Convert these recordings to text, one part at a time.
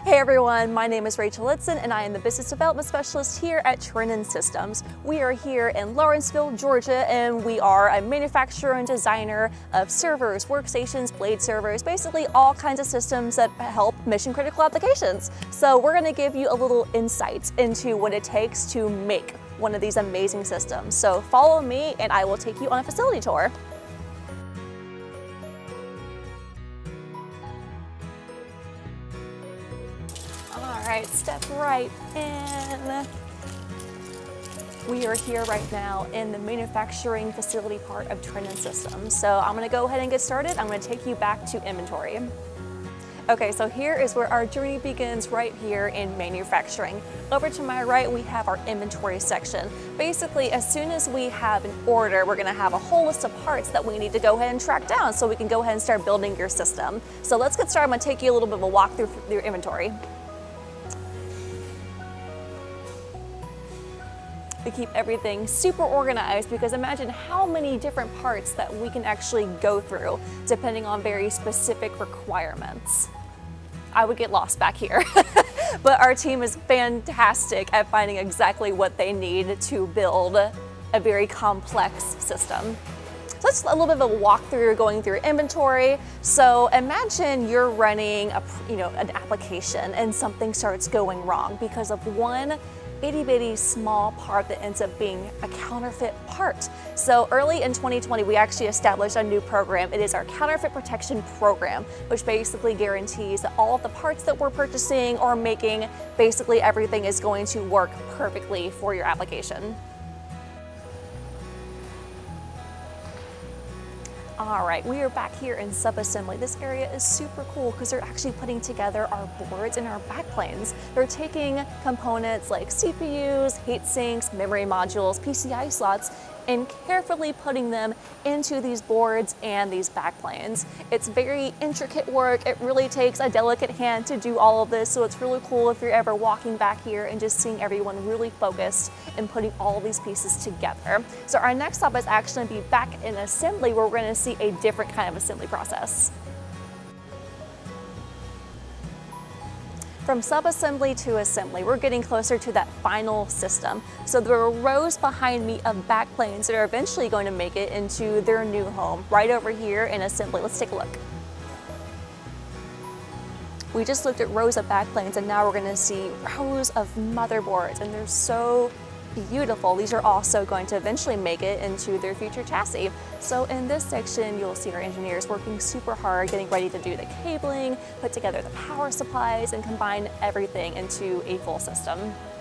Hey everyone, my name is Rachael Eidson and I am the Business Development Specialist here at Trenton Systems. We are here in Lawrenceville, Georgia, and we are a manufacturer and designer of servers, workstations, blade servers, basically all kinds of systems that help mission critical applications. So we're going to give you a little insight into what it takes to make one of these amazing systems. So follow me and I will take you on a facility tour. All right, step right in. We are here right now in the manufacturing facility part of Trenton Systems. So I'm gonna go ahead and get started. I'm gonna take you back to inventory. Okay, so here is where our journey begins, right here in manufacturing. Over to my right, we have our inventory section. Basically, as soon as we have an order, we're gonna have a whole list of parts that we need to go ahead and track down so we can go ahead and start building your system. So let's get started. I'm gonna take you a little bit of a walk through your inventory. We keep everything super organized because imagine how many different parts that we can actually go through depending on very specific requirements. I would get lost back here, but our team is fantastic at finding exactly what they need to build a very complex system. So that's a little bit of a walkthrough going through inventory. So imagine you're running an application and something starts going wrong because of one itty bitty small part that ends up being a counterfeit part. So early in 2020, we actually established a new program. It is our counterfeit protection program, which basically guarantees that all of the parts that we're purchasing or making, basically everything is going to work perfectly for your application. All right, we are back here in subassembly. This area is super cool because they're actually putting together our boards and our backplanes. They're taking components like CPUs, heat sinks, memory modules, PCI slots, and carefully putting them into these boards and these backplanes. It's very intricate work. It really takes a delicate hand to do all of this, so it's really cool if you're ever walking back here and just seeing everyone really focused and putting all these pieces together. So our next stop is actually going to be back in assembly, where we're going to see a different kind of assembly process. From subassembly to assembly, we're getting closer to that final system. So there are rows behind me of backplanes that are eventually going to make it into their new home, right over here in assembly. Let's take a look. We just looked at rows of backplanes and now we're going to see rows of motherboards, and they're so beautiful. These are also going to eventually make it into their future chassis. So in this section, you'll see our engineers working super hard, getting ready to do the cabling, put together the power supplies, and combine everything into a full system.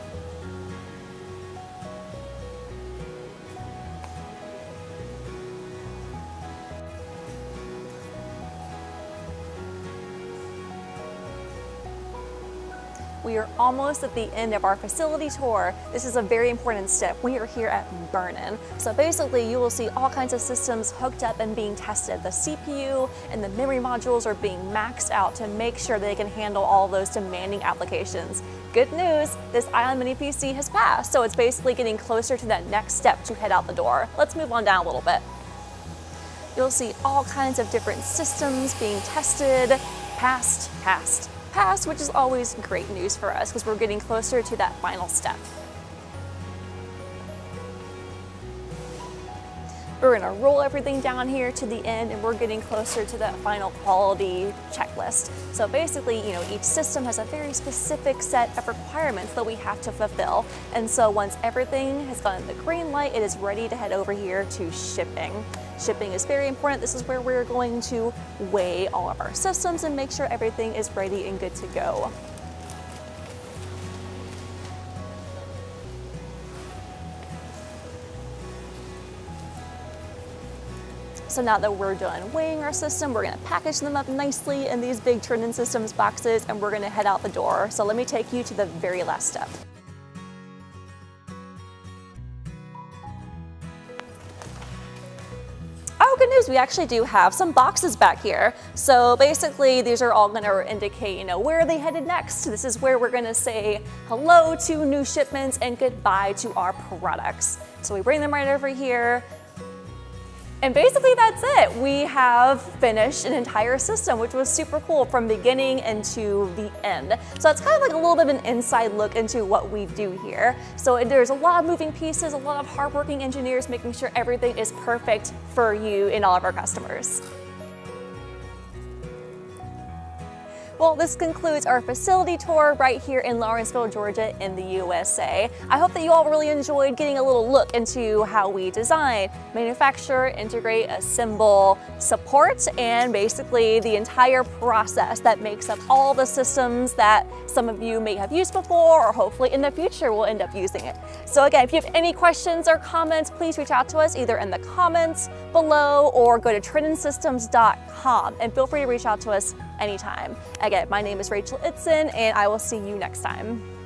We are almost at the end of our facility tour. This is a very important step. We are here at burn-in. So basically you will see all kinds of systems hooked up and being tested. The CPU and the memory modules are being maxed out to make sure they can handle all those demanding applications. Good news, this Ion Mini PC has passed, so it's basically getting closer to that next step to head out the door. Let's move on down a little bit. You'll see all kinds of different systems being tested, passed, which is always great news for us because we're getting closer to that final step. We're going to roll everything down here to the end, and we're getting closer to that final quality checklist. So basically, each system has a very specific set of requirements that we have to fulfill. And so once everything has gotten the green light, it is ready to head over here to shipping. Shipping is very important. This is where we're going to weigh all of our systems and make sure everything is ready and good to go. So now that we're done weighing our system, we're going to package them up nicely in these big Trenton Systems boxes, and we're going to head out the door. So let me take you to the very last step. Oh, good news, we actually do have some boxes back here. So basically these are all going to indicate, where are they headed next? This is where we're going to say hello to new shipments and goodbye to our products. So we bring them right over here. And basically that's it. We have finished an entire system, which was super cool from beginning into the end. So it's kind of like a little bit of an inside look into what we do here. So there's a lot of moving pieces, a lot of hardworking engineers making sure everything is perfect for you and all of our customers. Well, this concludes our facility tour right here in Lawrenceville, Georgia in the USA. I hope that you all really enjoyed getting a little look into how we design, manufacture, integrate, assemble, support, and basically the entire process that makes up all the systems that some of you may have used before or hopefully in the future will end up using it. So again, if you have any questions or comments, please reach out to us either in the comments below or go to TrentonSystems.com and feel free to reach out to us anytime. Again, my name is Rachael Eidson and I will see you next time.